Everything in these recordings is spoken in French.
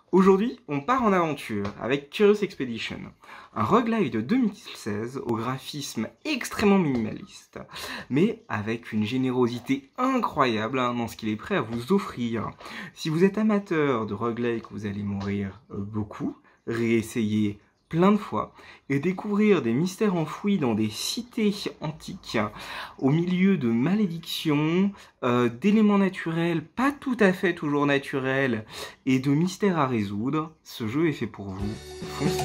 Aujourd'hui, on part en aventure avec Curious Expedition, un roguelike de 2016 au graphisme extrêmement minimaliste, mais avec une générosité incroyable dans ce qu'il est prêt à vous offrir. Si vous êtes amateur de roguelike, vous allez mourir beaucoup, réessayer plein de fois et découvrir des mystères enfouis dans des cités antiques au milieu de malédictions, d'éléments naturels pas tout à fait toujours naturels et de mystères à résoudre. Ce jeu est fait pour vous. Foncez.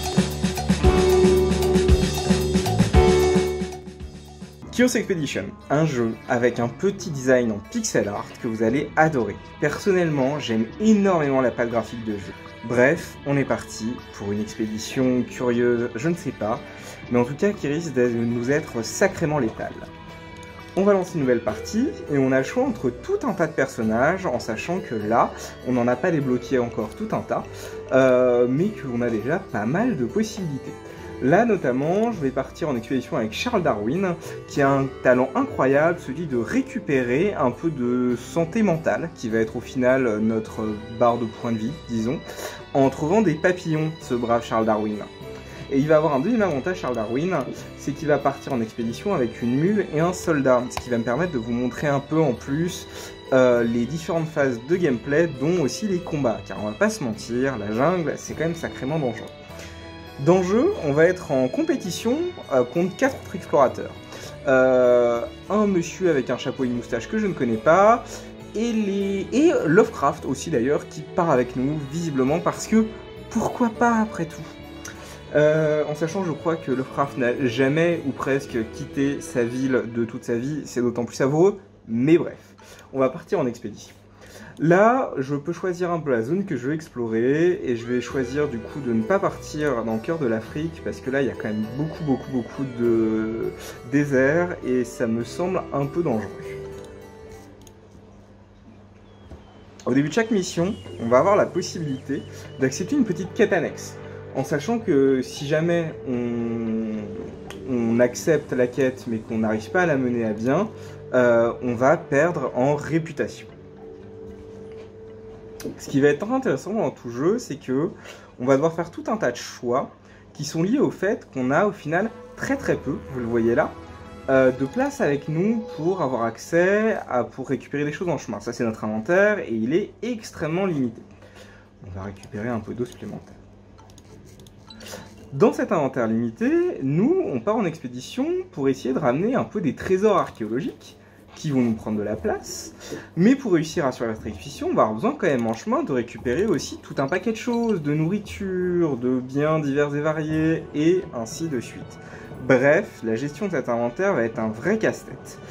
Curious Expedition, un jeu avec un petit design en pixel art que vous allez adorer. Personnellement, j'aime énormément la patte graphique de jeu. Bref, on est parti pour une expédition curieuse, je ne sais pas, mais en tout cas qui risque de nous être sacrément létale. On va lancer une nouvelle partie et on a le choix entre tout un tas de personnages en sachant que là, on n'en a pas débloqué encore tout un tas, mais qu'on a déjà pas mal de possibilités. Là notamment, je vais partir en expédition avec Charles Darwin, qui a un talent incroyable, celui de récupérer un peu de santé mentale, qui va être au final notre barre de points de vie, disons, en trouvant des papillons, ce brave Charles Darwin. Et il va avoir un deuxième avantage, Charles Darwin, c'est qu'il va partir en expédition avec une mule et un soldat, ce qui va me permettre de vous montrer un peu en plus les différentes phases de gameplay, dont aussi les combats, car on va pas se mentir, la jungle, c'est quand même sacrément dangereux. Dans le jeu, on va être en compétition contre 4 autres explorateurs. Un monsieur avec un chapeau et une moustache que je ne connais pas, et Lovecraft aussi d'ailleurs, qui part avec nous, visiblement, parce que pourquoi pas après tout. En sachant, je crois que Lovecraft n'a jamais ou presque quitté sa ville de toute sa vie, c'est d'autant plus savoureux, mais bref, on va partir en expédition. Là, je peux choisir un peu la zone que je veux explorer, et je vais choisir du coup de ne pas partir dans le cœur de l'Afrique, parce que là, il y a quand même beaucoup de désert, et ça me semble un peu dangereux. Au début de chaque mission, on va avoir la possibilité d'accepter une petite quête annexe, en sachant que si jamais on accepte la quête, mais qu'on n'arrive pas à la mener à bien, on va perdre en réputation. Ce qui va être intéressant dans tout jeu, c'est que on va devoir faire tout un tas de choix qui sont liés au fait qu'on a au final très peu, vous le voyez là, de place avec nous pour avoir accès pour récupérer des choses en chemin. Ça c'est notre inventaire et il est extrêmement limité. On va récupérer un peu d'eau supplémentaire. Dans cet inventaire limité, nous on part en expédition pour essayer de ramener un peu des trésors archéologiques qui vont nous prendre de la place, mais pour réussir à survivre cette expédition, on va avoir besoin quand même en chemin de récupérer aussi tout un paquet de choses, de nourriture, de biens divers et variés, et ainsi de suite. Bref, la gestion de cet inventaire va être un vrai casse-tête.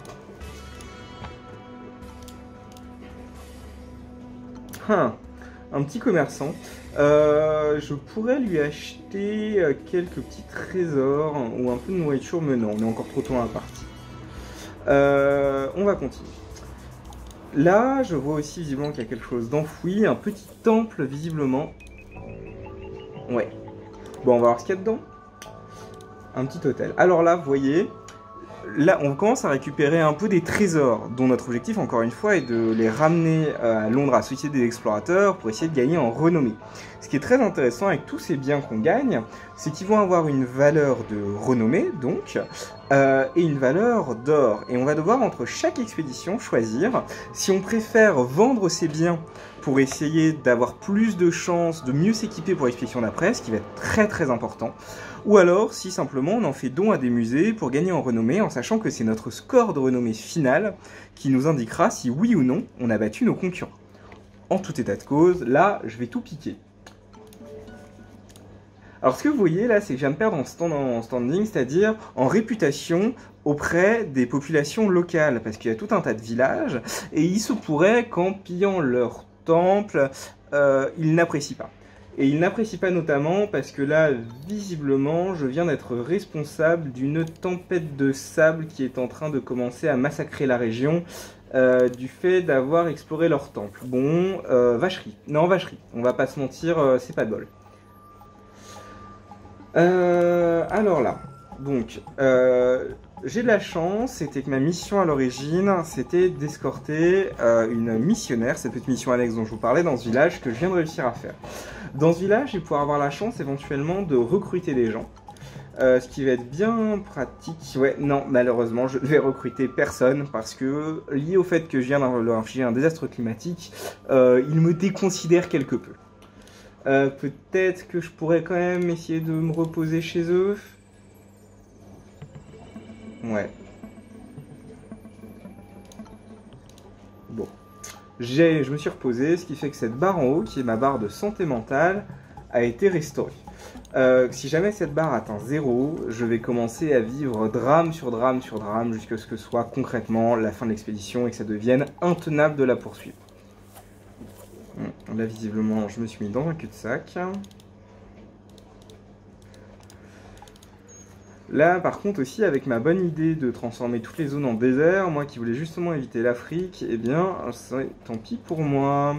Un petit commerçant. Je pourrais lui acheter quelques petits trésors ou un peu de nourriture, mais non, on est encore trop tôt dans la partie. On va continuer. Là, je vois aussi visiblement qu'il y a quelque chose d'enfoui, un petit temple visiblement. Ouais. Bon, on va voir ce qu'il y a dedans. Un petit hôtel. Alors là, vous voyez, là, on commence à récupérer un peu des trésors, dont notre objectif, encore une fois, est de les ramener à Londres, à la Société des Explorateurs, pour essayer de gagner en renommée. Ce qui est très intéressant avec tous ces biens qu'on gagne, c'est qu'ils vont avoir une valeur de renommée, donc, et une valeur d'or. Et on va devoir, entre chaque expédition, choisir si on préfère vendre ces biens pour essayer d'avoir plus de chances de mieux s'équiper pour l'expédition d'après, ce qui va être très important, ou alors si simplement on en fait don à des musées pour gagner en renommée, en sachant que c'est notre score de renommée final qui nous indiquera si oui ou non on a battu nos concurrents. En tout état de cause, là je vais tout piquer. Alors ce que vous voyez là, c'est que je viens de perdre en standing, c'est-à-dire en réputation auprès des populations locales, parce qu'il y a tout un tas de villages, et il se pourrait qu'en pillant leur temple, ils n'apprécient pas. Et ils n'apprécient pas notamment parce que là, visiblement, je viens d'être responsable d'une tempête de sable qui est en train de commencer à massacrer la région du fait d'avoir exploré leur temple. Bon, vacherie. Non, vacherie. On va pas se mentir, c'est pas de bol. Alors là, donc, j'ai de la chance, c'était que ma mission à l'origine, c'était d'escorter une missionnaire, cette petite mission annexe dont je vous parlais, dans ce village que je viens de réussir à faire. Dans ce village, je vais pouvoir avoir la chance éventuellement de recruter des gens. Ce qui va être bien pratique. Ouais, non, malheureusement, je ne vais recruter personne parce que, lié au fait que je viens de leur infliger un désastre climatique, ils me déconsidèrent quelque peu. Peut-être que je pourrais quand même essayer de me reposer chez eux. Ouais. Bon. Je me suis reposé, ce qui fait que cette barre en haut, qui est ma barre de santé mentale, a été restaurée. Si jamais cette barre atteint 0, je vais commencer à vivre drame sur drame sur drame jusqu'à ce que ce soit concrètement la fin de l'expédition et que ça devienne intenable de la poursuivre. Là, visiblement, je me suis mis dans un cul-de-sac. Là, par contre, aussi, avec ma bonne idée de transformer toutes les zones en désert, moi qui voulais justement éviter l'Afrique, eh bien, tant pis pour moi.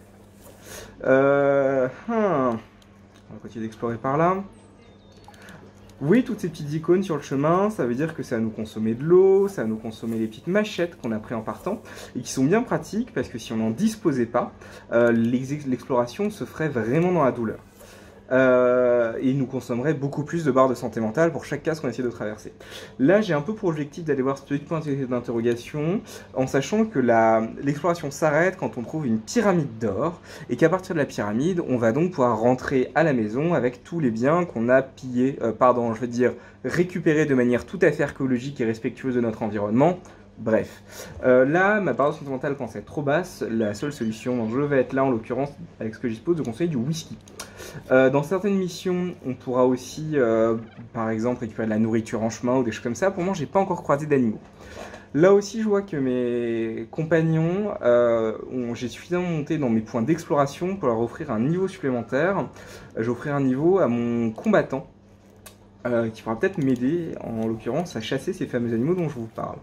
On va continuer d'explorer par là. Oui, toutes ces petites icônes sur le chemin, ça veut dire que ça va nous consommer de l'eau, ça va nous consommer les petites machettes qu'on a pris en partant, et qui sont bien pratiques, parce que si on n'en disposait pas, l'exploration se ferait vraiment dans la douleur. Et nous consommerait beaucoup plus de barres de santé mentale pour chaque case qu'on essaie de traverser. Là, j'ai un peu pour objectif d'aller voir ce petit point d'interrogation, en sachant que l'exploration s'arrête quand on trouve une pyramide d'or, et qu'à partir de la pyramide, on va donc pouvoir rentrer à la maison avec tous les biens qu'on a pillés, récupérés de manière tout à fait archéologique et respectueuse de notre environnement. Bref, là, ma barre de santé mentale commence à être trop basse. La seule solution dont je vais être là, en l'occurrence, avec ce que je dispose, de conseiller du whisky. Dans certaines missions, on pourra aussi, par exemple, récupérer de la nourriture en chemin ou des choses comme ça. Pour moi, j'ai pas encore croisé d'animaux. Là aussi, je vois que mes compagnons, j'ai suffisamment monté dans mes points d'exploration pour leur offrir un niveau supplémentaire. Je vais offrir un niveau à mon combattant, qui pourra peut-être m'aider, en l'occurrence, à chasser ces fameux animaux dont je vous parle.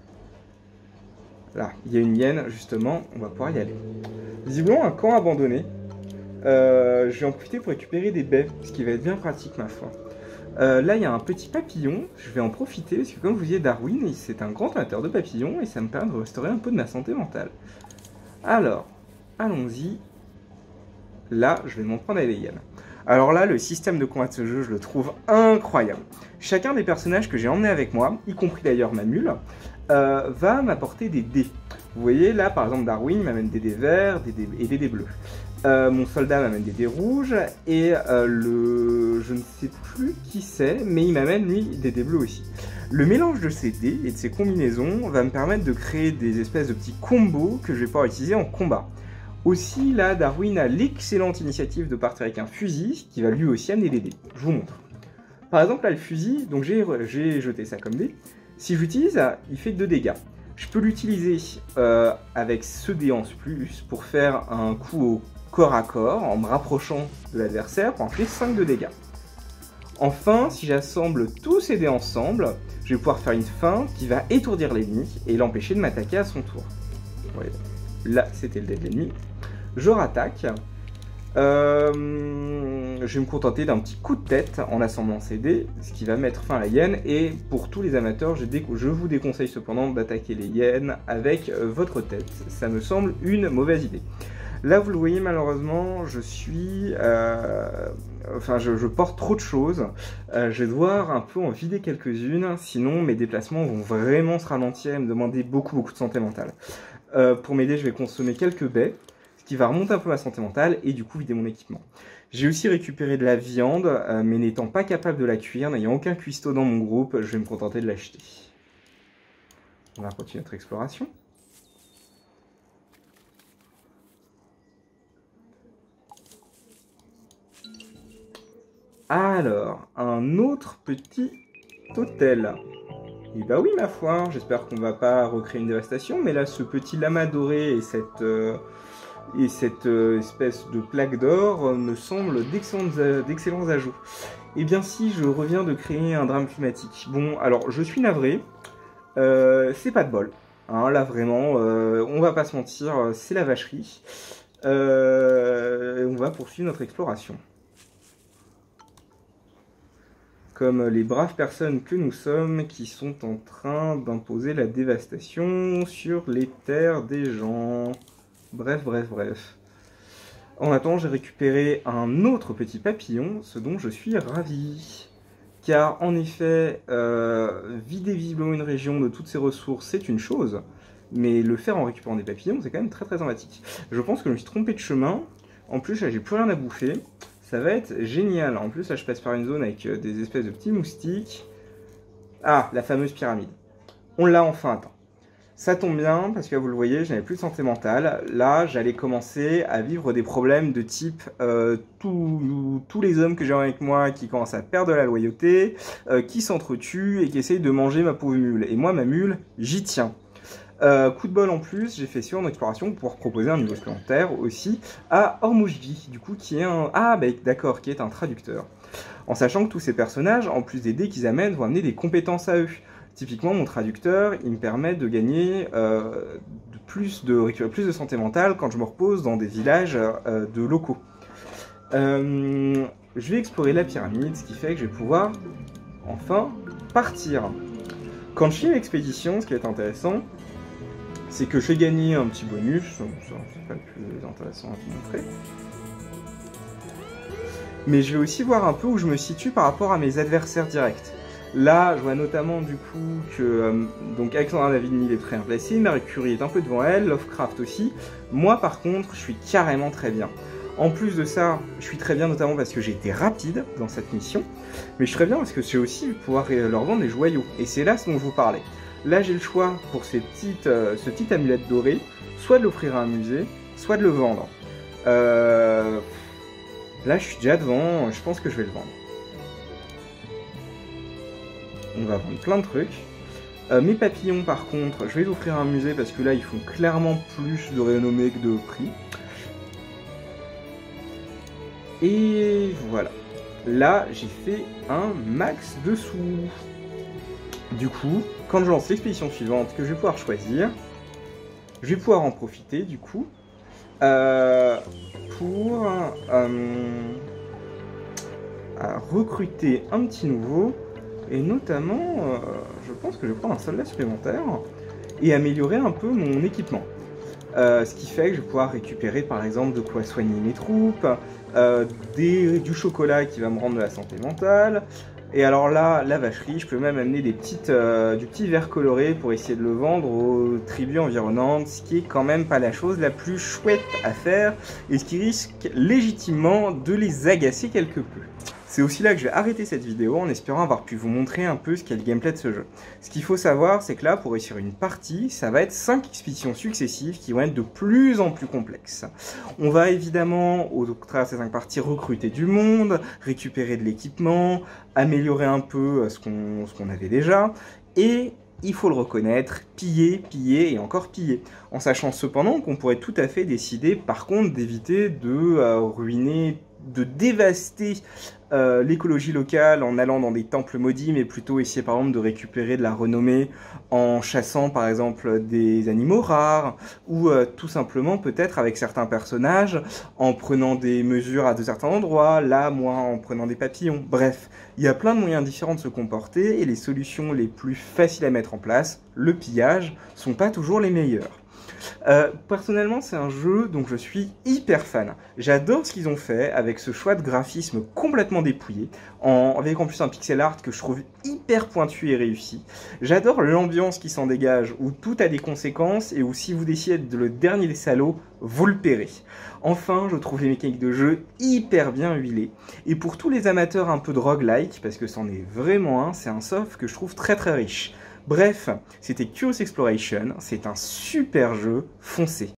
Là, il y a une hyène, justement, on va pouvoir y aller. Visiblement, un camp abandonné. Je vais en profiter pour récupérer des baies, ce qui va être bien pratique, ma foi. Là, il y a un petit papillon, je vais en profiter, parce que comme vous voyez, Darwin, c'est un grand amateur de papillons, et ça me permet de restaurer un peu de ma santé mentale. Alors, allons-y. Là, je vais m'en prendre à les hyènes. Alors là, le système de combat de ce jeu, je le trouve incroyable. Chacun des personnages que j'ai emmenés avec moi, y compris d'ailleurs ma mule, va m'apporter des dés. Vous voyez, là, par exemple, Darwin m'amène des dés verts et des dés bleus. Mon soldat m'amène des dés rouges, et je ne sais plus qui c'est, mais il m'amène, lui, des dés bleus aussi. Le mélange de ces dés et de ces combinaisons va me permettre de créer des espèces de petits combos que je vais pouvoir utiliser en combat. Aussi, là, Darwin a l'excellente initiative de partir avec un fusil, qui va lui aussi amener des dés. Je vous montre. Par exemple, là, le fusil, donc j'ai jeté ça comme dé. Si je l'utilise, il fait 2 dégâts. Je peux l'utiliser avec ce dé en plus pour faire un coup au corps à corps, en me rapprochant de l'adversaire, pour en faire 5 de dégâts. Enfin, si j'assemble tous ces dés ensemble, je vais pouvoir faire une feinte qui va étourdir l'ennemi et l'empêcher de m'attaquer à son tour. Ouais. Là, c'était le dé de l'ennemi. Je rattaque. Je vais me contenter d'un petit coup de tête en assemblant ces dés, ce qui va mettre fin à la hyène. Et pour tous les amateurs, je vous déconseille cependant d'attaquer les hyènes avec votre tête. Ça me semble une mauvaise idée. Là, vous le voyez, malheureusement, je porte trop de choses. Je vais devoir un peu en vider quelques-unes, sinon mes déplacements vont vraiment se ralentir et me demander beaucoup de santé mentale. Pour m'aider, je vais consommer quelques baies, ce qui va remonter un peu ma santé mentale et du coup vider mon équipement. J'ai aussi récupéré de la viande, mais n'étant pas capable de la cuire, n'ayant aucun cuistot dans mon groupe, je vais me contenter de l'acheter. On va continuer notre exploration. Alors, un autre petit hôtel. Et bah oui, ma foi, j'espère qu'on va pas recréer une dévastation, mais là, ce petit lama doré et cette espèce de plaque d'or me semblent d'excellents ajouts. Et bien si, je reviens de créer un drame climatique. Bon, alors, je suis navré, c'est pas de bol. Hein, là, vraiment, on va pas se mentir, c'est la vacherie. On va poursuivre notre exploration. comme les braves personnes que nous sommes qui sont en train d'imposer la dévastation sur les terres des gens. Bref. En attendant, j'ai récupéré un autre petit papillon, ce dont je suis ravi. Car en effet, vider visiblement une région de toutes ses ressources, c'est une chose, mais le faire en récupérant des papillons, c'est quand même très sympathique. Je pense que je me suis trompé de chemin. En plus, là, j'ai plus rien à bouffer. Ça va être génial. En plus, là, je passe par une zone avec des espèces de petits moustiques. Ah, la fameuse pyramide. On l'a enfin atteint. Ça tombe bien, parce que vous le voyez, je n'avais plus de santé mentale. Là, j'allais commencer à vivre des problèmes de type tous les hommes que j'ai avec moi qui commencent à perdre de la loyauté, qui s'entretuent et qui essayent de manger ma pauvre mule. Et moi, ma mule, j'y tiens. Coup de bol en plus, j'ai fait sur en exploration pour pouvoir proposer un niveau supplémentaire aussi à Hormujgi, du coup, qui est un... Ah, bah d'accord, qui est un traducteur. En sachant que tous ces personnages, en plus des dés qu'ils amènent, vont amener des compétences à eux. Typiquement, mon traducteur, il me permet de gagner récupérer plus de santé mentale quand je me repose dans des villages de locaux. Je vais explorer la pyramide, ce qui fait que je vais pouvoir enfin partir. Quand je finis l'expédition, ce qui va être intéressant, c'est que je vais gagner un petit bonus, c'est pas le plus intéressant à vous montrer. Mais je vais aussi voir un peu où je me situe par rapport à mes adversaires directs. Là, je vois notamment du coup que donc Alexandra David-Nil est très bien placée, Marie Curie est un peu devant elle, Lovecraft aussi. Moi par contre, je suis carrément très bien. En plus de ça, je suis très bien notamment parce que j'ai été rapide dans cette mission, mais je suis très bien parce que j'ai aussi pouvoir leur vendre des joyaux. Et c'est là ce dont je vous parlais. Là, j'ai le choix pour ce petit amulette doré, soit de l'offrir à un musée, soit de le vendre. Là, je suis déjà devant, je pense que je vais le vendre. On va vendre plein de trucs. Mes papillons, par contre, je vais les offrir à un musée parce que là, ils font clairement plus de renommée que de prix. Et voilà. Là, j'ai fait un max de sous. Du coup, quand je lance l'expédition suivante que je vais pouvoir choisir, je vais pouvoir en profiter, du coup, pour recruter un petit nouveau. Et notamment, je pense que je vais prendre un soldat supplémentaire et améliorer un peu mon équipement. Ce qui fait que je vais pouvoir récupérer par exemple de quoi soigner mes troupes, du chocolat qui va me rendre de la santé mentale. Et alors là, la vacherie, je peux même amener du petit verre coloré pour essayer de le vendre aux tribus environnantes, ce qui est quand même pas la chose la plus chouette à faire et ce qui risque légitimement de les agacer quelque peu. C'est aussi là que je vais arrêter cette vidéo en espérant avoir pu vous montrer un peu ce qu'est le gameplay de ce jeu. Ce qu'il faut savoir, c'est que là, pour réussir une partie, ça va être 5 expéditions successives qui vont être de plus en plus complexes. On va évidemment, au travers de ces 5 parties, recruter du monde, récupérer de l'équipement, améliorer un peu ce qu'on avait déjà, et il faut le reconnaître, piller et encore piller. En sachant cependant qu'on pourrait tout à fait décider, par contre, d'éviter de ruiner, de dévaster l'écologie locale en allant dans des temples maudits, mais plutôt essayer par exemple de récupérer de la renommée en chassant par exemple des animaux rares, ou tout simplement peut-être avec certains personnages en prenant des mesures à de certains endroits, là moi en prenant des papillons. Bref, il y a plein de moyens différents de se comporter et les solutions les plus faciles à mettre en place, le pillage, sont pas toujours les meilleures. Personnellement, c'est un jeu dont je suis hyper fan. J'adore ce qu'ils ont fait avec ce choix de graphisme complètement dépouillé, avec en plus un pixel art que je trouve hyper pointu et réussi. J'adore l'ambiance qui s'en dégage, où tout a des conséquences et où si vous décidez d'être le dernier des salauds, vous le paierez. Enfin, je trouve les mécaniques de jeu hyper bien huilées. Et pour tous les amateurs un peu de roguelike, parce que c'en est vraiment un, c'est un soft que je trouve très très riche. Bref, c'était Curious Exploration, c'est un super jeu, foncez.